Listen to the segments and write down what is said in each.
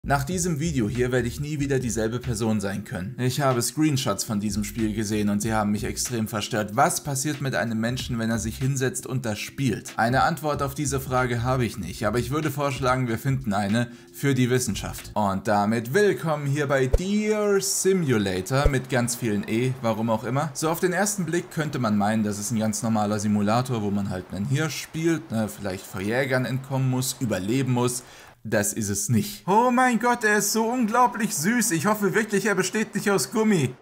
Nach diesem Video hier werde ich nie wieder dieselbe Person sein können. Ich habe Screenshots von diesem Spiel gesehen und sie haben mich extrem verstört. Was passiert mit einem Menschen, wenn er sich hinsetzt und das spielt? Eine Antwort auf diese Frage habe ich nicht, aber ich würde vorschlagen, wir finden eine für die Wissenschaft. Und damit willkommen hier bei Deer Simulator mit ganz vielen E, warum auch immer. So auf den ersten Blick könnte man meinen, das ist ein ganz normaler Simulator, wo man halt einen Hirsch spielt, vielleicht vor Jägern entkommen muss, überleben muss. Das ist es nicht. Oh mein Gott, er ist so unglaublich süß. Ich hoffe wirklich, er besteht nicht aus Gummi.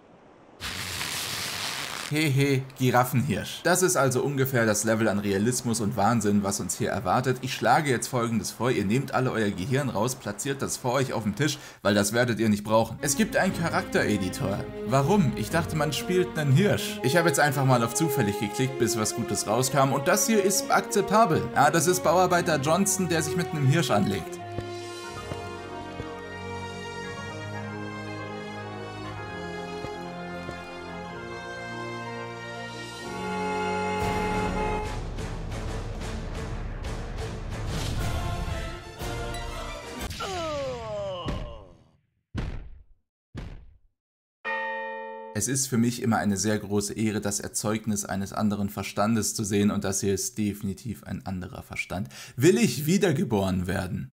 Hehe, Giraffenhirsch. Das ist also ungefähr das Level an Realismus und Wahnsinn, was uns hier erwartet. Ich schlage jetzt Folgendes vor. Ihr nehmt alle euer Gehirn raus, platziert das vor euch auf dem Tisch, weil das werdet ihr nicht brauchen. Es gibt einen Charaktereditor. Warum? Ich dachte, man spielt einen Hirsch. Ich habe jetzt einfach mal auf zufällig geklickt, bis was Gutes rauskam. Und das hier ist akzeptabel. Ja, das ist Bauarbeiter Johnson, der sich mit einem Hirsch anlegt. Es ist für mich immer eine sehr große Ehre, das Erzeugnis eines anderen Verstandes zu sehen, und das hier ist definitiv ein anderer Verstand. Will ich wiedergeboren werden?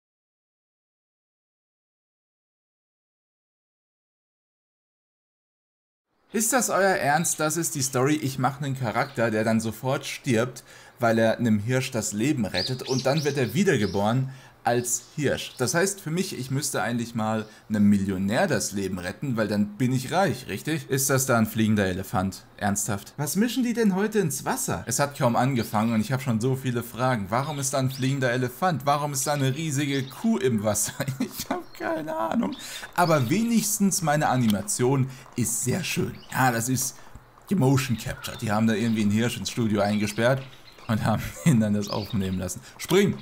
Ist das euer Ernst? Das ist die Story. Ich mache einen Charakter, der dann sofort stirbt, weil er einem Hirsch das Leben rettet, und dann wird er wiedergeboren als Hirsch. Das heißt für mich, ich müsste eigentlich mal einem Millionär das Leben retten, weil dann bin ich reich, richtig? Ist das da ein fliegender Elefant? Ernsthaft? Was mischen die denn heute ins Wasser? Es hat kaum angefangen und ich habe schon so viele Fragen. Warum ist da ein fliegender Elefant? Warum ist da eine riesige Kuh im Wasser? Ich habe keine Ahnung. Aber wenigstens meine Animation ist sehr schön. Ja, das ist Motion Capture. Die haben da irgendwie einen Hirsch ins Studio eingesperrt und haben ihn dann das aufnehmen lassen. Spring!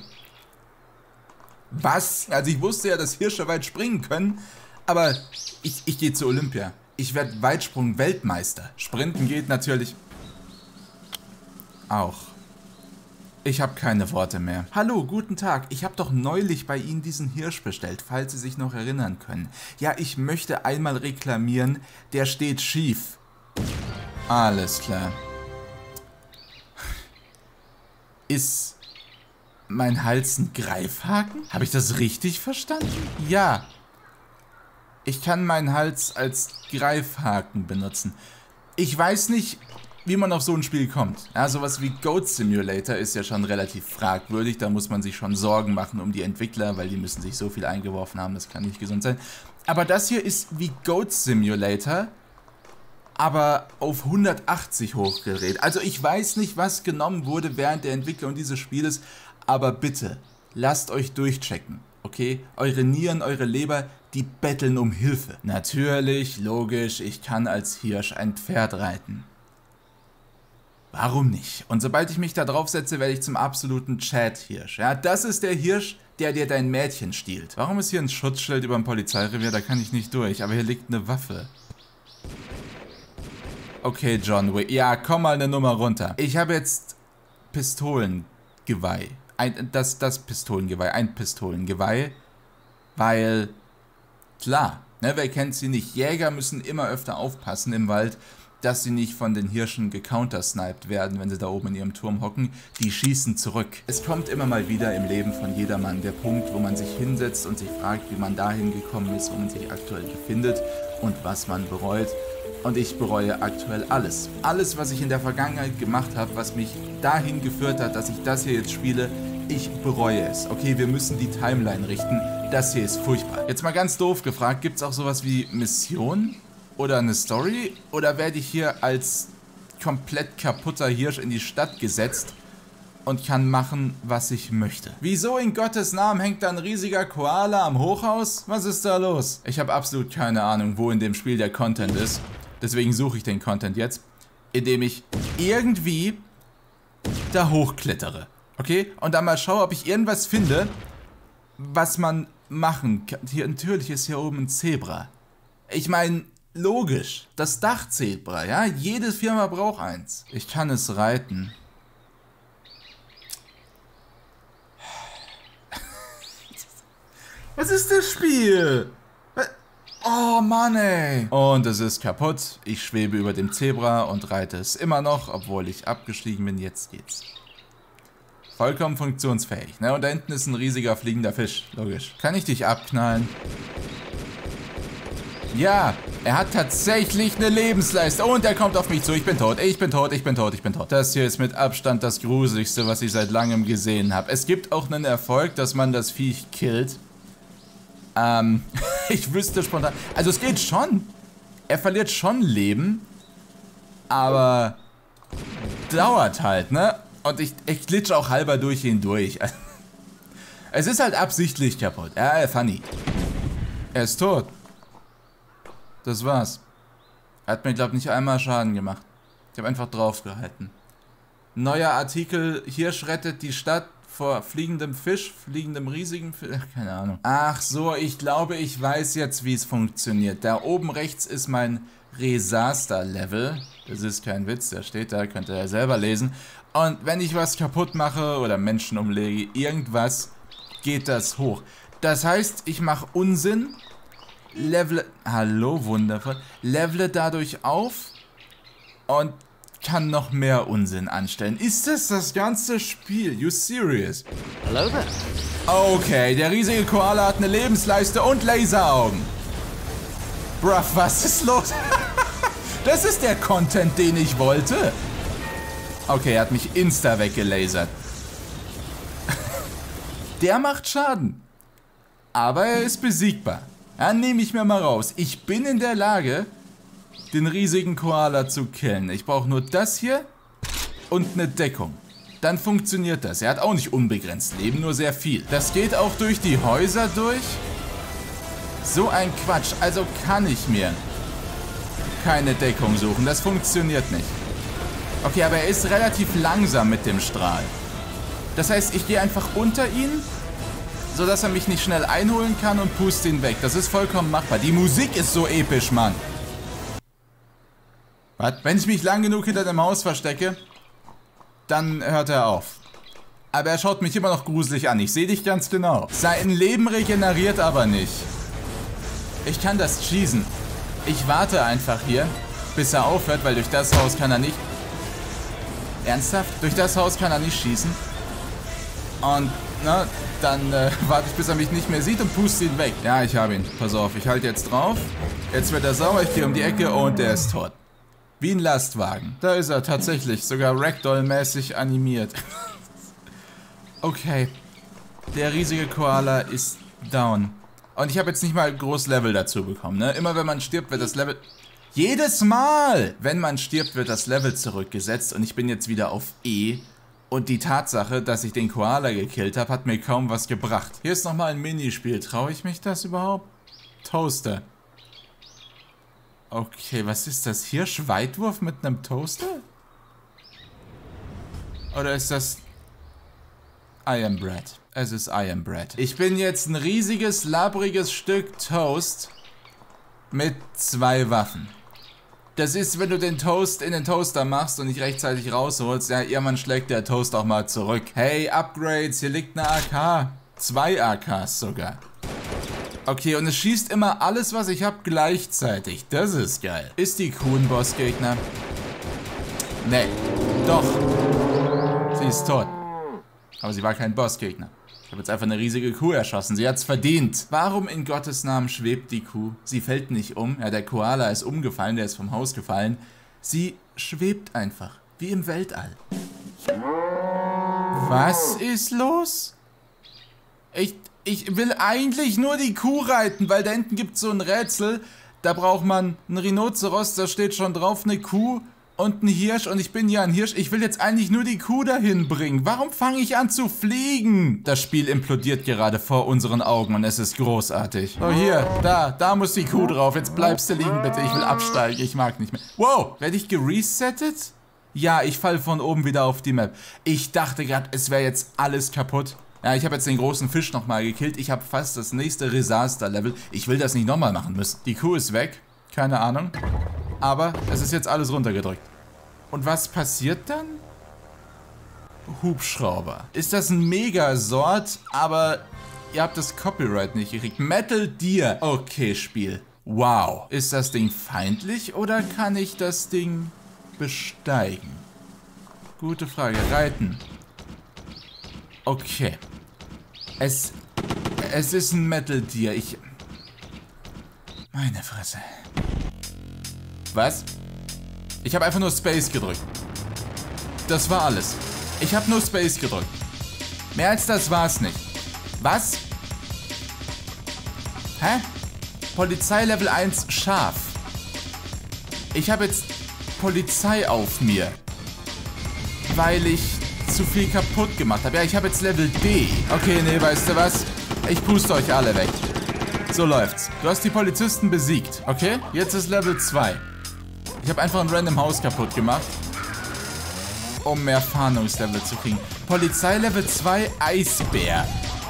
Was? Also ich wusste ja, dass Hirsche weit springen können, aber ich gehe zu Olympia. Ich werde Weitsprung-Weltmeister. Sprinten geht natürlich auch. Ich habe keine Worte mehr. Hallo, guten Tag. Ich habe doch neulich bei Ihnen diesen Hirsch bestellt, falls Sie sich noch erinnern können. Ja, ich möchte einmal reklamieren, der steht schief. Alles klar. Ist mein Hals ein Greifhaken? Habe ich das richtig verstanden? Ja. Ich kann meinen Hals als Greifhaken benutzen. Ich weiß nicht, wie man auf so ein Spiel kommt. Ja, sowas wie Goat Simulator ist ja schon relativ fragwürdig. Da muss man sich schon Sorgen machen um die Entwickler, weil die müssen sich so viel eingeworfen haben, das kann nicht gesund sein. Aber das hier ist wie Goat Simulator, aber auf 180 hochgedreht. Also ich weiß nicht, was genommen wurde während der Entwicklung dieses Spieles, aber bitte, lasst euch durchchecken, okay? Eure Nieren, eure Leber, die betteln um Hilfe. Natürlich, logisch, ich kann als Hirsch ein Pferd reiten. Warum nicht? Und sobald ich mich da drauf setze, werde ich zum absoluten Chat-Hirsch. Ja, das ist der Hirsch, der dir dein Mädchen stiehlt. Warum ist hier ein Schutzschild über dem Polizeirevier? Da kann ich nicht durch, aber hier liegt eine Waffe. Okay, John Wick. Ja, komm mal eine Nummer runter. Ich habe jetzt Pistolengeweih. Das Pistolengeweih. Ein Pistolengeweih. Weil, klar, ne, wer kennt sie nicht? Jäger müssen immer öfter aufpassen im Wald, dass sie nicht von den Hirschen gecountersniped werden, wenn sie da oben in ihrem Turm hocken. Die schießen zurück. Es kommt immer mal wieder im Leben von jedermann der Punkt, wo man sich hinsetzt und sich fragt, wie man dahin gekommen ist, wo man sich aktuell befindet und was man bereut. Und ich bereue aktuell alles. Alles, was ich in der Vergangenheit gemacht habe, was mich dahin geführt hat, dass ich das hier jetzt spiele, ich bereue es. Okay, wir müssen die Timeline richten. Das hier ist furchtbar. Jetzt mal ganz doof gefragt, gibt es auch sowas wie Mission? Oder eine Story? Oder werde ich hier als komplett kaputter Hirsch in die Stadt gesetzt und kann machen, was ich möchte? Wieso in Gottes Namen hängt da ein riesiger Koala am Hochhaus? Was ist da los? Ich habe absolut keine Ahnung, wo in dem Spiel der Content ist. Deswegen suche ich den Content jetzt, indem ich irgendwie da hochklettere. Okay? Und dann mal schaue, ob ich irgendwas finde, was man machen kann. Hier, natürlich ist hier oben ein Zebra. Ich meine, logisch. Das Dachzebra, ja? Jede Firma braucht eins. Ich kann es reiten. Was ist das Spiel? Oh Mann, ey. Und es ist kaputt. Ich schwebe über dem Zebra und reite es immer noch, obwohl ich abgestiegen bin. Jetzt geht's. Vollkommen funktionsfähig. Ne? Und da hinten ist ein riesiger fliegender Fisch. Logisch. Kann ich dich abknallen? Ja, er hat tatsächlich eine Lebensleiste. Und er kommt auf mich zu. Ich bin tot. Ich bin tot. Ich bin tot. Ich bin tot. Das hier ist mit Abstand das Gruseligste, was ich seit langem gesehen habe. Es gibt auch einen Erfolg, dass man das Viech killt. Ich wüsste spontan... Also es geht schon. Er verliert schon Leben. Aber... dauert halt, ne? Und ich glitsche auch halber durch ihn durch. Es ist halt absichtlich kaputt. Ja, funny. Er ist tot. Das war's. Er hat mir, glaube ich, nicht einmal Schaden gemacht. Ich habe einfach draufgehalten. Neuer Artikel. Hirsch rettet die Stadt vor fliegendem Fisch, fliegendem riesigen Fisch, keine Ahnung. Ach so, ich glaube, ich weiß jetzt, wie es funktioniert. Da oben rechts ist mein Resaster-Level. Das ist kein Witz, der steht da, könnt ihr ja selber lesen. Und wenn ich was kaputt mache oder Menschen umlege, irgendwas, geht das hoch. Das heißt, ich mache Unsinn, levele, hallo, wundervoll, levele dadurch auf und kann noch mehr Unsinn anstellen. Ist das ganze Spiel? You serious? Hello there. Okay, der riesige Koala hat eine Lebensleiste und Laseraugen. Bruh, was ist los? Das ist der Content, den ich wollte. Okay, er hat mich insta weggelasert. Der macht Schaden. Aber er ist besiegbar. Ja, nehme ich mir mal raus. Ich bin in der Lage, den riesigen Koala zu killen. Ich brauche nur das hier und eine Deckung. Dann funktioniert das. Er hat auch nicht unbegrenzt Leben, nur sehr viel. Das geht auch durch die Häuser durch. So ein Quatsch. Also kann ich mir keine Deckung suchen. Das funktioniert nicht. Okay, aber er ist relativ langsam mit dem Strahl. Das heißt, ich gehe einfach unter ihn, sodass er mich nicht schnell einholen kann und puste ihn weg. Das ist vollkommen machbar. Die Musik ist so episch, Mann. Was? Wenn ich mich lang genug hinter dem Haus verstecke, dann hört er auf. Aber er schaut mich immer noch gruselig an. Ich sehe dich ganz genau. Sein Leben regeneriert aber nicht. Ich kann das cheesen. Ich warte einfach hier, bis er aufhört, weil durch das Haus kann er nicht... Ernsthaft? Durch das Haus kann er nicht schießen. Und, na, dann warte ich, bis er mich nicht mehr sieht und puste ihn weg. Ja, ich habe ihn. Pass auf, ich halte jetzt drauf. Jetzt wird er sauer, ich gehe um die Ecke und der ist tot. Wie ein Lastwagen. Da ist er tatsächlich, sogar Ragdoll-mäßig animiert. Okay. Der riesige Koala ist down. Und ich habe jetzt nicht mal groß Level dazu bekommen, ne? Immer wenn man stirbt, wird das Level... Jedes Mal, wenn man stirbt, wird das Level zurückgesetzt und ich bin jetzt wieder auf E. Und die Tatsache, dass ich den Koala gekillt habe, hat mir kaum was gebracht. Hier ist nochmal ein Minispiel. Traue ich mich das überhaupt? Toaster. Okay, was ist das? Hirsch-Weitwurf mit einem Toaster? Oder ist das... I am bread. Es ist I am bread. Ich bin jetzt ein riesiges, labriges Stück Toast mit 2 Waffen. Das ist, wenn du den Toast in den Toaster machst und nicht rechtzeitig rausholst, ja, irgendwann schlägt der Toast auch mal zurück. Hey, Upgrades, hier liegt eine AK. 2 AKs sogar. Okay, und es schießt immer alles, was ich habe, gleichzeitig. Das ist geil. Ist die Kuh ein Bossgegner? Nee. Doch. Sie ist tot. Aber sie war kein Bossgegner. Ich habe jetzt einfach eine riesige Kuh erschossen. Sie hat's verdient. Warum in Gottes Namen schwebt die Kuh? Sie fällt nicht um. Ja, der Koala ist umgefallen, der ist vom Haus gefallen. Sie schwebt einfach. Wie im Weltall. Was ist los? Ich will eigentlich nur die Kuh reiten, weil da hinten gibt es so ein Rätsel. Da braucht man einen Rhinoceros, da steht schon drauf eine Kuh und ein Hirsch. Und ich bin ja ein Hirsch. Ich will jetzt eigentlich nur die Kuh dahin bringen. Warum fange ich an zu fliegen? Das Spiel implodiert gerade vor unseren Augen und es ist großartig. So, hier, da muss die Kuh drauf. Jetzt bleibst du liegen, bitte. Ich will absteigen. Ich mag nicht mehr. Wow, werde ich geresettet? Ja, ich falle von oben wieder auf die Map. Ich dachte gerade, es wäre jetzt alles kaputt. Ja, ich habe jetzt den großen Fisch nochmal gekillt. Ich habe fast das nächste Resaster-Level. Ich will das nicht nochmal machen müssen. Die Kuh ist weg. Keine Ahnung. Aber es ist jetzt alles runtergedrückt. Und was passiert dann? Hubschrauber. Ist das ein Megasort? Aber ihr habt das Copyright nicht gekriegt. Metal Deer. Okay, Spiel. Wow. Ist das Ding feindlich oder kann ich das Ding besteigen? Gute Frage. Reiten. Okay. Es ist ein Metal Deer. Meine Fresse. Was? Ich habe einfach nur Space gedrückt. Das war alles. Ich habe nur Space gedrückt. Mehr als das war es nicht. Was? Hä? Polizei Level 1 scharf. Ich habe jetzt Polizei auf mir. Weil ich zu viel kaputt gemacht habe. Ja, ich habe jetzt Level D. Okay, nee, weißt du was? Ich puste euch alle weg. So läuft's. Du hast die Polizisten besiegt, okay? Jetzt ist Level 2. Ich habe einfach ein random Haus kaputt gemacht, um mehr Fahndungslevel zu kriegen. Polizei Level 2 Eisbär.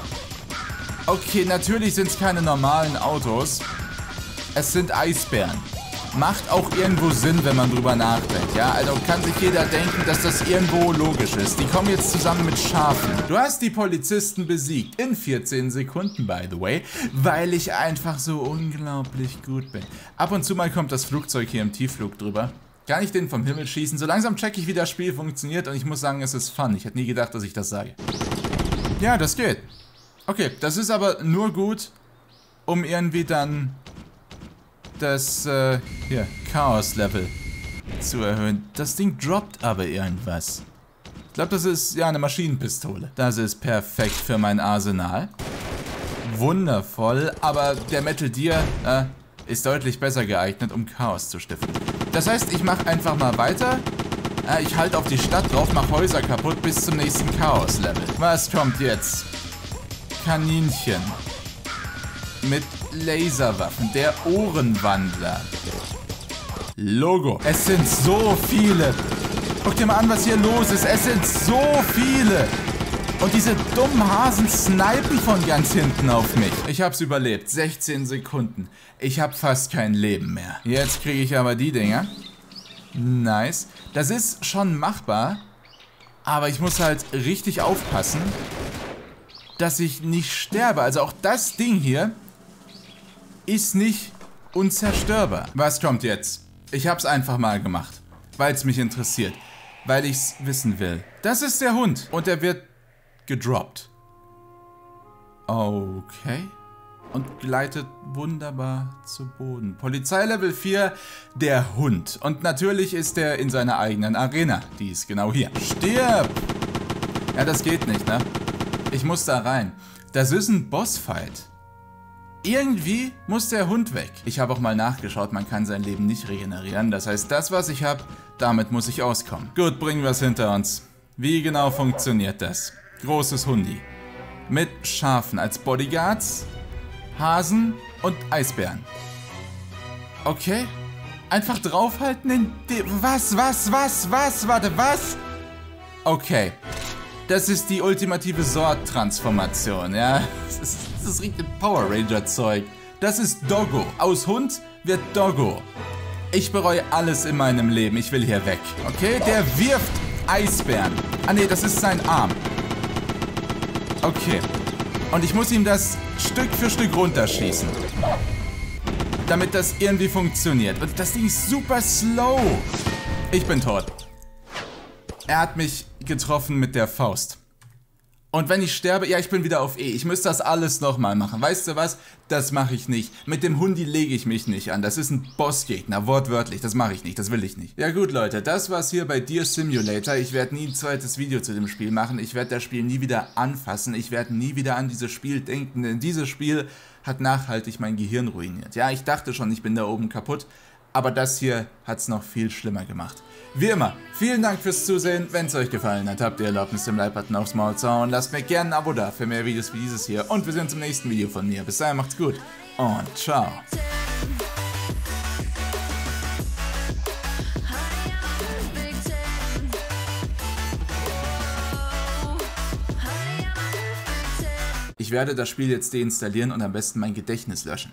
Okay, natürlich sind es keine normalen Autos. Es sind Eisbären. Macht auch irgendwo Sinn, wenn man drüber nachdenkt. Ja, also kann sich jeder denken, dass das irgendwo logisch ist. Die kommen jetzt zusammen mit Schafen. Du hast die Polizisten besiegt. In 14 Sekunden, by the way. Weil ich einfach so unglaublich gut bin. Ab und zu mal kommt das Flugzeug hier im Tiefflug drüber. Kann ich den vom Himmel schießen? So langsam checke ich, wie das Spiel funktioniert. Und ich muss sagen, es ist fun. Ich hätte nie gedacht, dass ich das sage. Ja, das geht. Okay, das ist aber nur gut, um irgendwie dann das, hier, Chaos-Level zu erhöhen. Das Ding droppt aber irgendwas. Ich glaube, das ist, ja, eine Maschinenpistole. Das ist perfekt für mein Arsenal. Wundervoll, aber der Metal Deer, ist deutlich besser geeignet, um Chaos zu stiften. Das heißt, ich mache einfach mal weiter. Ich halte auf die Stadt drauf, mache Häuser kaputt bis zum nächsten Chaos-Level. Was kommt jetzt? Kaninchen. Mit Laserwaffen. Der Ohrenwandler. Logo. Es sind so viele. Guck dir mal an, was hier los ist. Es sind so viele. Und diese dummen Hasen snipen von ganz hinten auf mich. Ich hab's überlebt. 16 Sekunden. Ich hab fast kein Leben mehr. Jetzt kriege ich aber die Dinger. Nice. Das ist schon machbar. Aber ich muss halt richtig aufpassen, dass ich nicht sterbe. Also auch das Ding hier ist nicht unzerstörbar. Was kommt jetzt? Ich hab's einfach mal gemacht, weil es mich interessiert, weil ich's wissen will. Das ist der Hund und er wird gedroppt. Okay. Und gleitet wunderbar zu Boden. Polizei Level 4, der Hund. Und natürlich ist er in seiner eigenen Arena. Die ist genau hier. Stirb! Ja, das geht nicht, ne? Ich muss da rein. Das ist ein Bossfight. Irgendwie muss der Hund weg. Ich habe auch mal nachgeschaut, man kann sein Leben nicht regenerieren. Das heißt, das, was ich habe, damit muss ich auskommen. Gut, bringen wir es hinter uns. Wie genau funktioniert das? Großes Hundi. Mit Schafen als Bodyguards, Hasen und Eisbären. Okay. Einfach draufhalten in die... Was? Warte, was? Okay. Das ist die ultimative Sort-Transformation, ja. Das riecht im Power Ranger-Zeug. Das ist Doggo. Aus Hund wird Doggo. Ich bereue alles in meinem Leben. Ich will hier weg. Okay? Der wirft Eisbären. Ah, nee, das ist sein Arm. Okay. Und ich muss ihm das Stück für Stück runterschießen. Damit das irgendwie funktioniert. Und das Ding ist super slow. Ich bin tot. Er hat mich getroffen mit der Faust. Und wenn ich sterbe, ja, ich bin wieder auf E. Ich müsste das alles nochmal machen. Weißt du was? Das mache ich nicht. Mit dem Hundi lege ich mich nicht an. Das ist ein Bossgegner, wortwörtlich. Das mache ich nicht, das will ich nicht. Ja gut, Leute, das war's hier bei Deer Simulator. Ich werde nie ein zweites Video zu dem Spiel machen. Ich werde das Spiel nie wieder anfassen. Ich werde nie wieder an dieses Spiel denken. Denn dieses Spiel hat nachhaltig mein Gehirn ruiniert. Ja, ich dachte schon, ich bin da oben kaputt. Aber das hier hat es noch viel schlimmer gemacht. Wie immer, vielen Dank fürs Zusehen. Wenn es euch gefallen hat, habt ihr Erlaubnis, den Like-Button aufs Maul zu hauen. Lasst mir gerne ein Abo da für mehr Videos wie dieses hier. Und wir sehen uns im nächsten Video von mir. Bis dahin, macht's gut und ciao. Ich werde das Spiel jetzt deinstallieren und am besten mein Gedächtnis löschen.